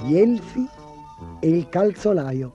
Gli elfi e il calzolaio.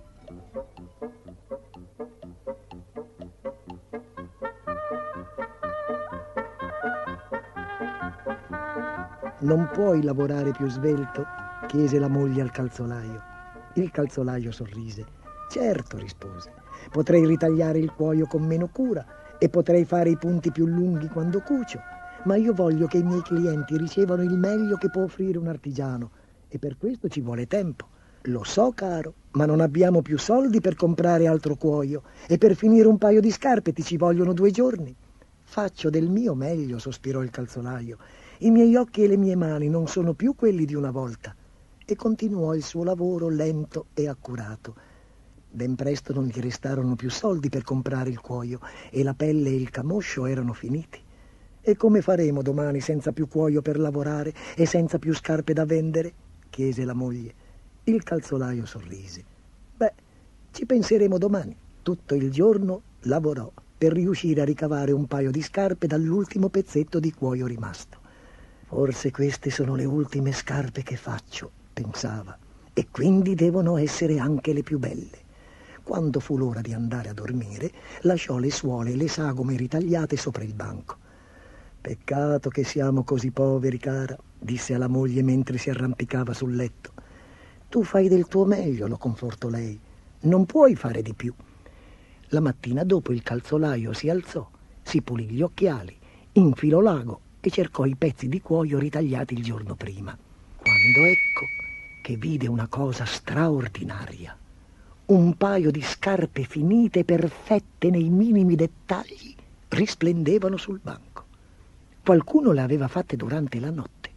Non puoi lavorare più svelto? Chiese la moglie al calzolaio. Il calzolaio sorrise. Certo, rispose, potrei ritagliare il cuoio con meno cura e potrei fare i punti più lunghi quando cucio, ma io voglio che i miei clienti ricevano il meglio che può offrire un artigiano e per questo ci vuole tempo. Lo so, caro, ma non abbiamo più soldi per comprare altro cuoio e per finire un paio di scarpe ti ci vogliono 2 giorni. Faccio del mio meglio, sospirò il calzolaio. I miei occhi e le mie mani non sono più quelli di una volta. E continuò il suo lavoro lento e accurato. Ben presto non gli restarono più soldi per comprare il cuoio e la pelle e il camoscio erano finiti. E come faremo domani senza più cuoio per lavorare e senza più scarpe da vendere? Chiese la moglie. Il calzolaio sorrise. Beh, ci penseremo domani. Tutto il giorno lavorò per riuscire a ricavare un paio di scarpe dall'ultimo pezzetto di cuoio rimasto. Forse queste sono le ultime scarpe che faccio, pensava, e quindi devono essere anche le più belle. Quando fu l'ora di andare a dormire, lasciò le suole e le sagome ritagliate sopra il banco. Peccato che siamo così poveri, cara, disse alla moglie mentre si arrampicava sul letto. Tu fai del tuo meglio, lo confortò lei. Non puoi fare di più. La mattina dopo il calzolaio si alzò, si pulì gli occhiali, infilò l'ago e cercò i pezzi di cuoio ritagliati il giorno prima. Quando ecco che vide una cosa straordinaria. Un paio di scarpe finite, perfette nei minimi dettagli, risplendevano sul banco. Qualcuno le aveva fatte durante la notte.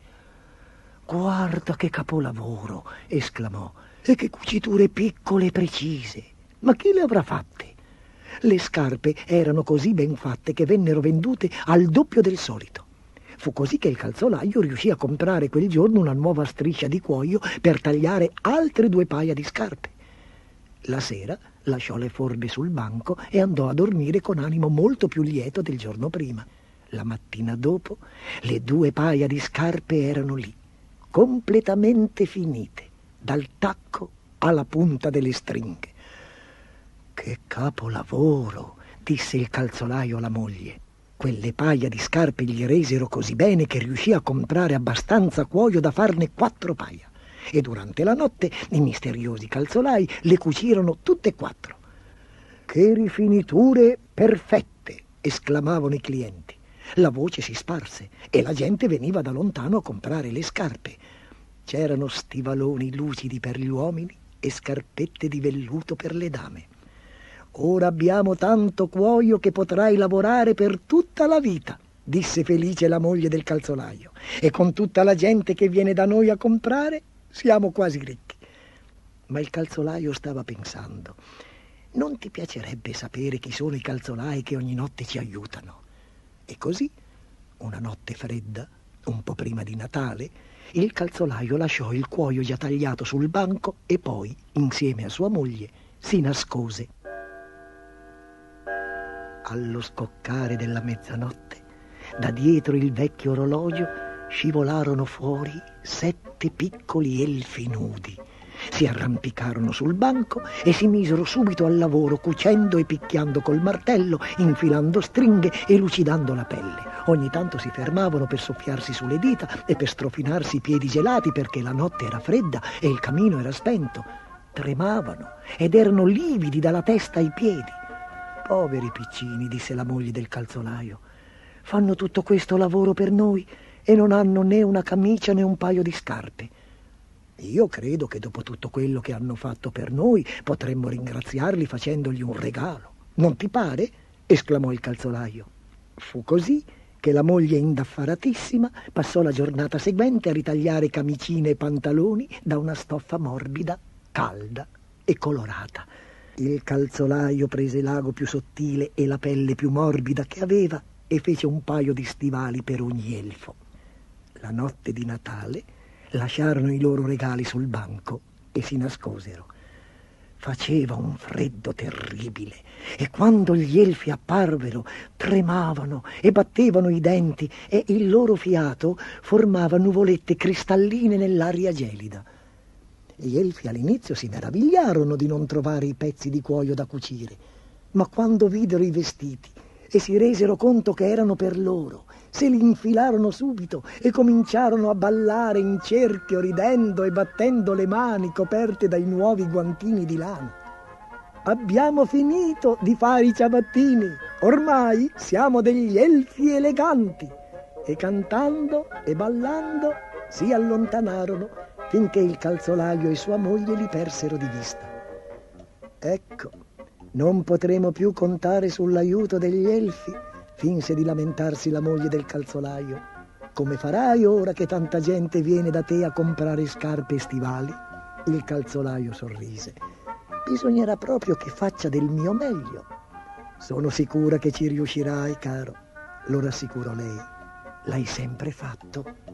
«Guarda che capolavoro!» esclamò. «E che cuciture piccole e precise! Ma chi le avrà fatte?» Le scarpe erano così ben fatte che vennero vendute al doppio del solito. Fu così che il calzolaio riuscì a comprare quel giorno una nuova striscia di cuoio per tagliare altre 2 paia di scarpe. La sera lasciò le forme sul banco e andò a dormire con animo molto più lieto del giorno prima. La mattina dopo le 2 paia di scarpe erano lì, completamente finite, dal tacco alla punta delle stringhe. «Che capolavoro!» disse il calzolaio alla moglie. Quelle paia di scarpe gli resero così bene che riuscì a comprare abbastanza cuoio da farne 4 paia. E durante la notte i misteriosi calzolai le cucirono tutte e 4. «Che rifiniture perfette!» esclamavano i clienti. La voce si sparse e la gente veniva da lontano a comprare le scarpe. C'erano stivaloni lucidi per gli uomini e scarpette di velluto per le dame. «Ora abbiamo tanto cuoio che potrai lavorare per tutta la vita», disse felice la moglie del calzolaio. «E con tutta la gente che viene da noi a comprare siamo quasi ricchi». Ma il calzolaio stava pensando: «Non ti piacerebbe sapere chi sono i calzolai che ogni notte ci aiutano?» E così, una notte fredda, un po' prima di Natale, il calzolaio lasciò il cuoio già tagliato sul banco e poi, insieme a sua moglie, si nascose. Allo scoccare della mezzanotte, da dietro il vecchio orologio scivolarono fuori 7 piccoli elfi nudi. Si arrampicarono sul banco e si misero subito al lavoro, cucendo e picchiando col martello, infilando stringhe e lucidando la pelle. Ogni tanto si fermavano per soffiarsi sulle dita e per strofinarsi i piedi gelati perché la notte era fredda e il camino era spento. Tremavano ed erano lividi dalla testa ai piedi. «Poveri piccini», disse la moglie del calzolaio, «fanno tutto questo lavoro per noi e non hanno né una camicia né un paio di scarpe. Io credo che dopo tutto quello che hanno fatto per noi potremmo ringraziarli facendogli un regalo. Non ti pare?» esclamò il calzolaio. Fu così che la moglie indaffaratissima passò la giornata seguente a ritagliare camicine e pantaloni da una stoffa morbida, calda e colorata. Il calzolaio prese l'ago più sottile e la pelle più morbida che aveva e fece un paio di stivali per ogni elfo. La notte di Natale lasciarono i loro regali sul banco e si nascosero. Faceva un freddo terribile e quando gli elfi apparvero tremavano e battevano i denti e il loro fiato formava nuvolette cristalline nell'aria gelida. Gli elfi all'inizio si meravigliarono di non trovare i pezzi di cuoio da cucire, ma quando videro i vestiti e si resero conto che erano per loro, se li infilarono subito e cominciarono a ballare in cerchio, ridendo e battendo le mani coperte dai nuovi guantini di lana. Abbiamo finito di fare i ciabattini, ormai siamo degli elfi eleganti. E cantando e ballando si allontanarono finché il calzolaio e sua moglie li persero di vista. Ecco, non potremo più contare sull'aiuto degli elfi, finse di lamentarsi la moglie del calzolaio. Come farai ora che tanta gente viene da te a comprare scarpe e stivali? Il calzolaio sorrise. Bisognerà proprio che faccia del mio meglio. Sono sicura che ci riuscirai, caro, lo rassicurò lei. L'hai sempre fatto.